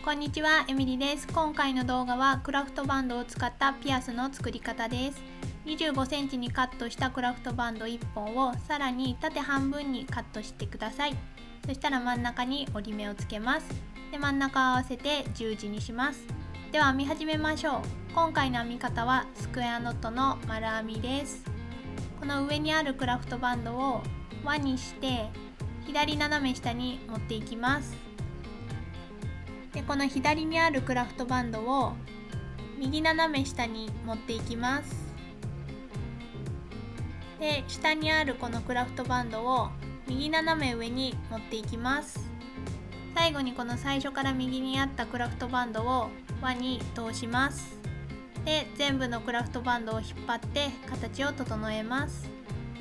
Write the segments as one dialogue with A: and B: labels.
A: こんにちは、エミリです。今回の動画はクラフトバンドを使ったピアスの作り方です。25センチにカットしたクラフトバンド1本をさらに縦半分にカットしてください。そしたら真ん中に折り目をつけます。で、真ん中を合わせて十字にします。では編み始めましょう。今回の編み方はスクエアノットの丸編みです。この上にあるクラフトバンドを輪にして左斜め下に持っていきます。でこの左にあるクラフトバンドを右斜め下に持っていきます。で下にあるこのクラフトバンドを右斜め上に持っていきます。最後にこの最初から右にあったクラフトバンドを輪に通します。で全部のクラフトバンドを引っ張って形を整えます。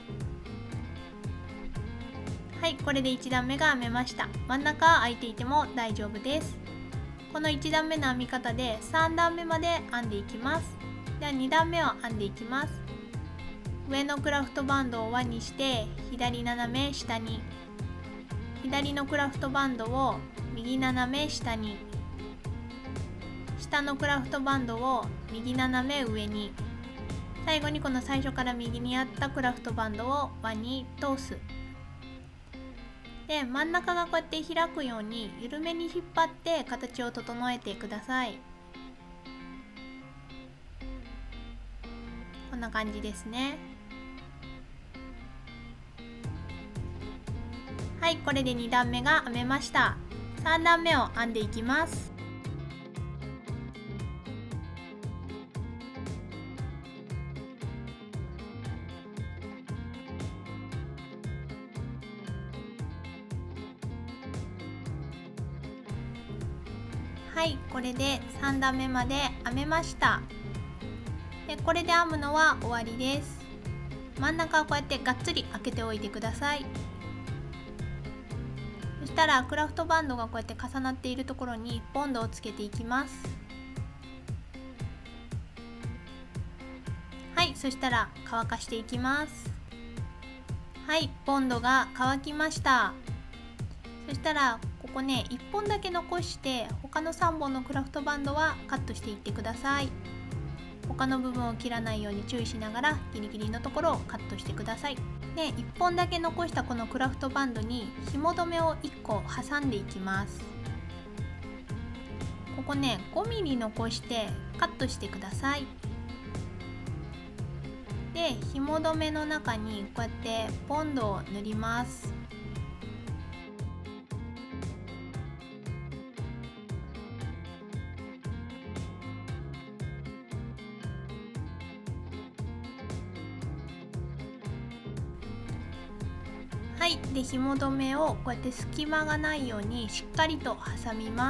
A: はい、これで1段目が編めました。真ん中は空いていても大丈夫です。この1段目の編み方で3段目まで編んでいきます。では2段目を編んでいきます。上のクラフトバンドを輪にして左斜め下に、左のクラフトバンドを右斜め下に、下のクラフトバンドを右斜め上に、最後にこの最初から右にあったクラフトバンドを輪に通す。で真ん中がこうやって開くように緩めに引っ張って形を整えてください。こんな感じですね。はい、これで2段目が編めました。3段目を編んでいきます。はい、これで3段目まで編めました。でこれで編むのは終わりです。真ん中はこうやってがっつり開けておいてください。そしたらクラフトバンドがこうやって重なっているところにボンドをつけていきます。はい、そしたら乾かしていきます。はい、ボンドが乾きました。そしたらここね1本だけ残して他の3本のクラフトバンドはカットしていってください。他の部分を切らないように注意しながらギリギリのところをカットしてください。で1本だけ残したこのクラフトバンドに紐留めを1個挟んでいきます。ここね 5mm 残してカットしてください。で紐留めの中にこうやってボンドを塗ります。はい、で紐留めをこうやって隙間がないようにしっかりと挟みます。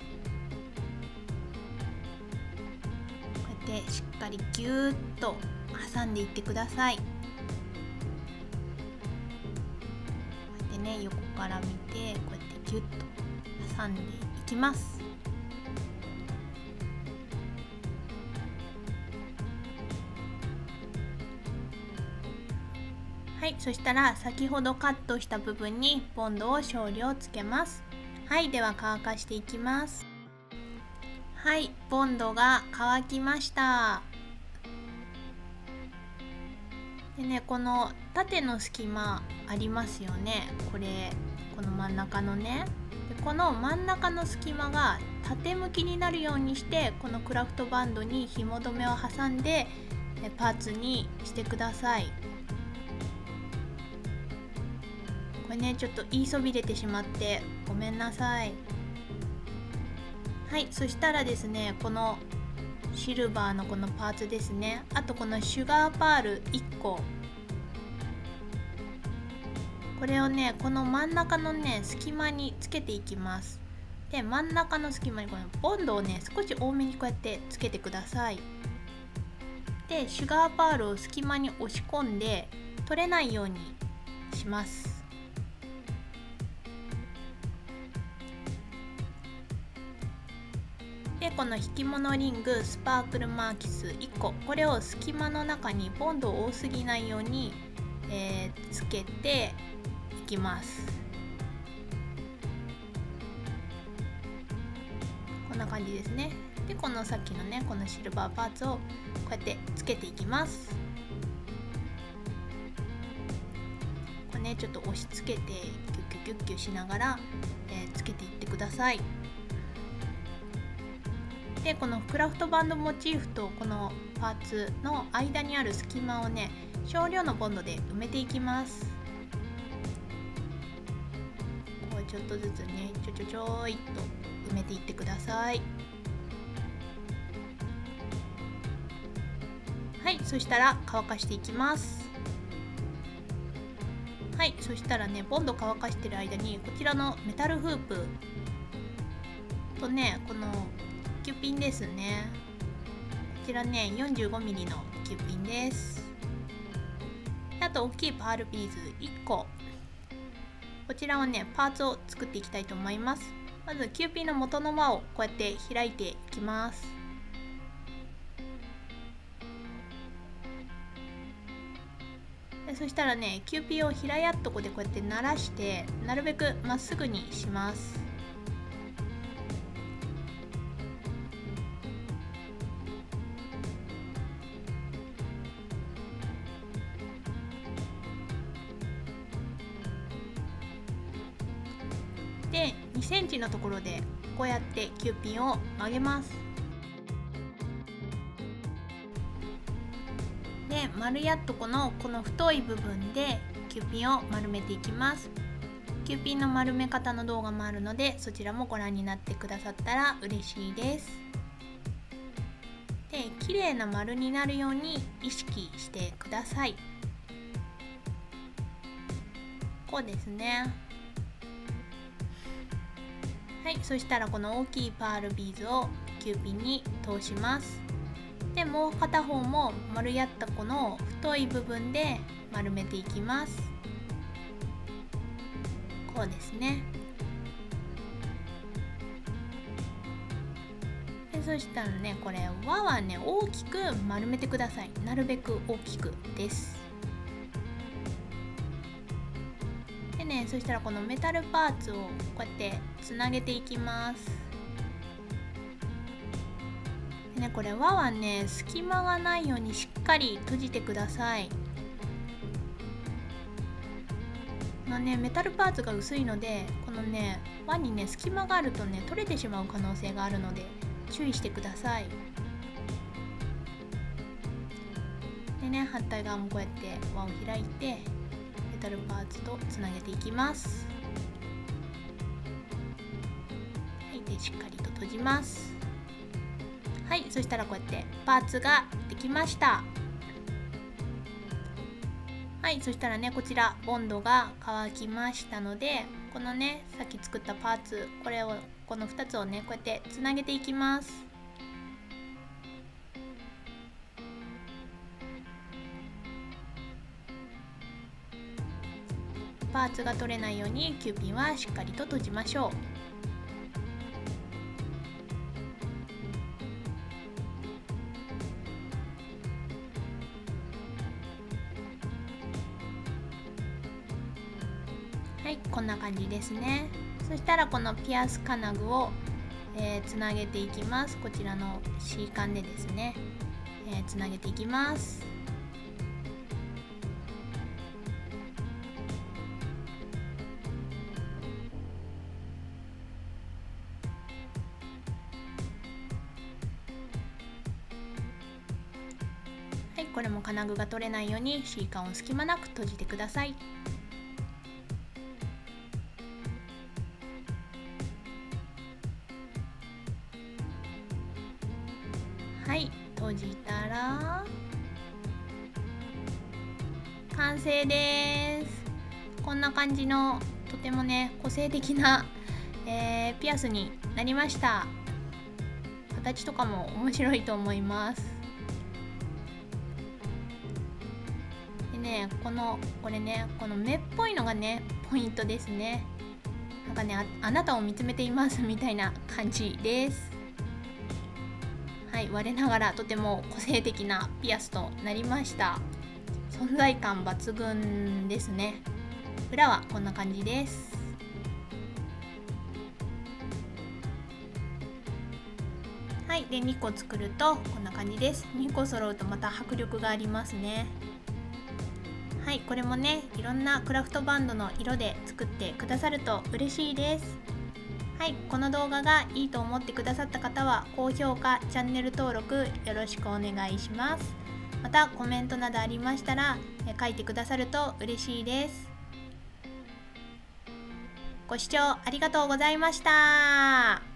A: こうやってしっかりギューッと挟んでいってください。こうやってね横から見てこうやってギュッと挟んでいきます。はい、そしたら先ほどカットした部分にボンドを少量つけます。はい、では乾かしていきます。はい、ボンドが乾きました。でね、この縦の隙間ありますよね。この真ん中のね。でこの真ん中の隙間が縦向きになるようにしてこのクラフトバンドに紐留めを挟んでパーツにしてください。これねちょっと言いそびれてしまってごめんなさい。はい、そしたらですねこのシルバーのこのパーツですね、あとこのシュガーパール1個、これをねこの真ん中のね隙間につけていきます。で真ん中の隙間にこのボンドをね少し多めにこうやってつけてください。でシュガーパールを隙間に押し込んで取れないようにします。でこの引き物リングスパークルマーキス1個、これを隙間の中にボンドを多すぎないように、つけていきます。 こんな感じですね。でこのさっきのねこのシルバーパーツをこうやってつけていきます。これねちょっと押し付けてキュッキュッキュッキュしながら、つけていってください。でこのクラフトバンドモチーフとこのパーツの間にある隙間をね少量のボンドで埋めていきます。こうちょっとずつねちょいっと埋めていってください。はい、そしたら乾かしていきます。はい、そしたらねボンド乾かしてる間にこちらのメタルフープとねこのキューピンですね。こちらね 45mm のキューピンです。あと大きいパールビーズ1個、こちらはねパーツを作っていきたいと思います。まずキューピンの元の輪をこうやって開いていきます。でそしたらねキューピンを平やっとこでこうやって鳴らしてなるべくまっすぐにします。で2センチのところでこうやってキューピンを曲げます。で丸やっとこの太い部分でキューピンを丸めていきます。キューピンの丸め方の動画もあるのでそちらもご覧になってくださったら嬉しいです。で綺麗な丸になるように意識してください。こうですね。はい、そしたらこの大きいパールビーズをキューピンに通します。でもう片方も丸やったこの太い部分で丸めていきます。こうですね。でそしたらねこれ輪はね大きく丸めてください。なるべく大きくです。でねそしたらこのメタルパーツをこうやってつなげていきます。でねこれ輪はね隙間がないようにしっかり閉じてください。メタルパーツが薄いのでこのね輪にね隙間があるとね取れてしまう可能性があるので注意してください。でね反対側もこうやって輪を開いてメタルパーツとつなげていきます。はい、でしっかりと閉じます。はい、そしたらこうやってパーツができました。はい、そしたらねこちらボンドが乾きましたのでこのねさっき作ったパーツこの2つをねこうやってつなげていきます。パーツが取れないようにキューピンはしっかりと閉じましょう。はい、こんな感じですね。そしたらこのピアス金具を、つなげていきます。こちらの C 管でですね、つなげていきます。はい、これも金具が取れないように C 管を隙間なく閉じてください。はい、閉じたら完成です。こんな感じのとてもね個性的な、ピアスになりました。形とかも面白いと思います。でねこれねこの目っぽいのがねポイントですね。なんかね あなたを見つめていますみたいな感じです。はい、我ながらとても個性的なピアスとなりました。存在感抜群ですね。裏はこんな感じです。 はい、で2個作るとこんな感じです。2個揃うとまた迫力がありますね。はい、これもね、いろんなクラフトバンドの色で作ってくださると嬉しいです。はい、この動画がいいと思ってくださった方は高評価、チャンネル登録よろしくお願いします。またコメントなどありましたら書いてくださると嬉しいです。ご視聴ありがとうございました。